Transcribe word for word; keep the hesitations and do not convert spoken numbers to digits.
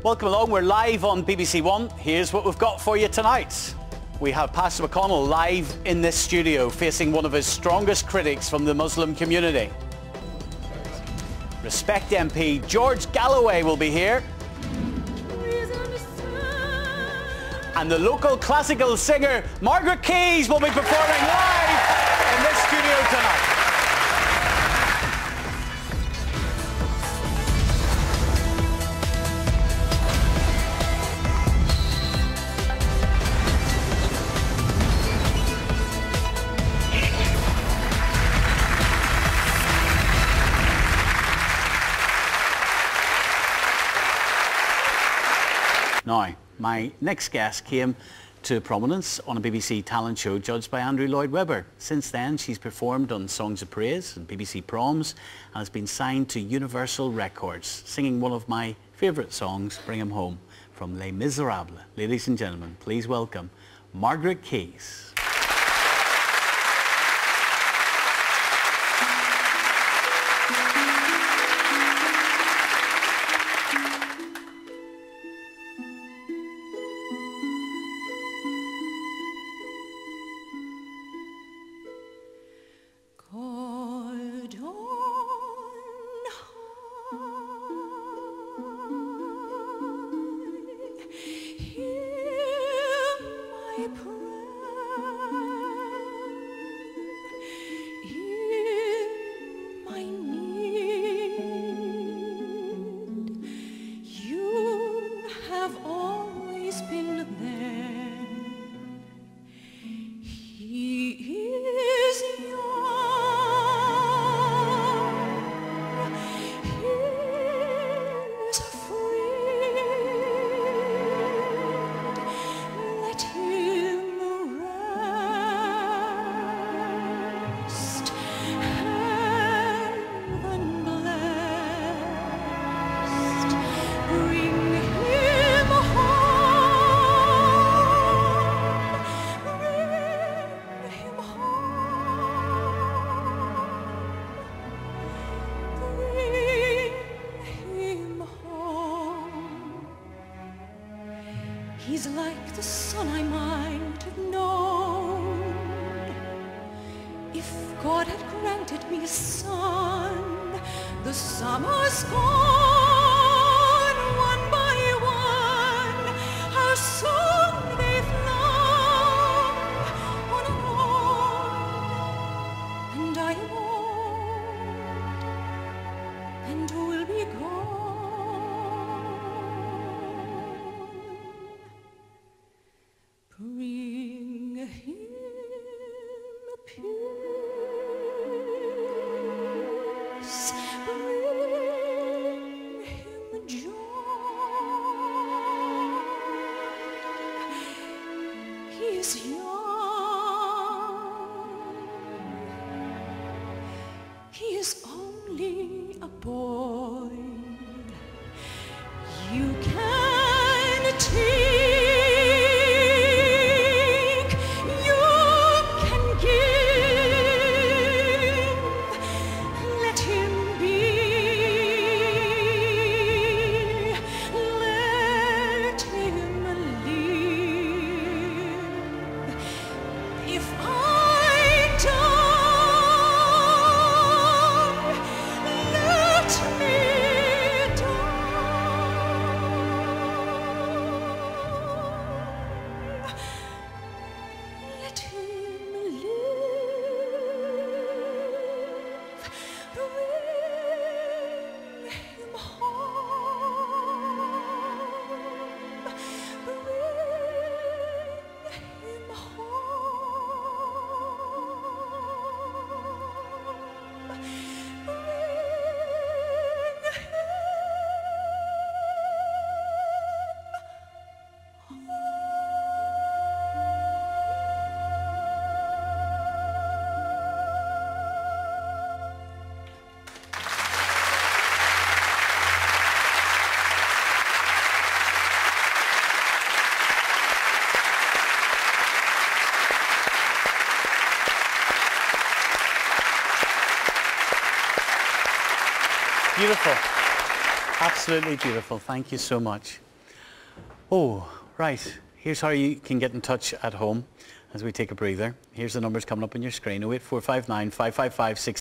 Welcome along, we're live on B B C One. Here's what we've got for you tonight. We have Pastor McConnell live in this studio facing one of his strongest critics from the Muslim community. Respect M P George Galloway will be here. And the local classical singer Margaret will be performing live in this studio tonight. Now, my next guest came to prominence on a B B C talent show judged by Andrew Lloyd Webber. Since then, she's performed on Songs of Praise and B B C Proms and has been signed to Universal Records, singing one of my favourite songs, Bring 'Em Home, from Les Miserables. Ladies and gentlemen, please welcome Margaret Keys. He's like the son I might have known if God had granted me a son. The summer's gone one by one, how soon they've flown on and on, and I am old and will be gone. Bring him peace, bring him joy. He is young, he is only a boy. You can teach. Beautiful. Absolutely beautiful. Thank you so much. Oh, right. Here's how you can get in touch at home as we take a breather. Here's the numbers coming up on your screen: oh eight four five nine, five five five, six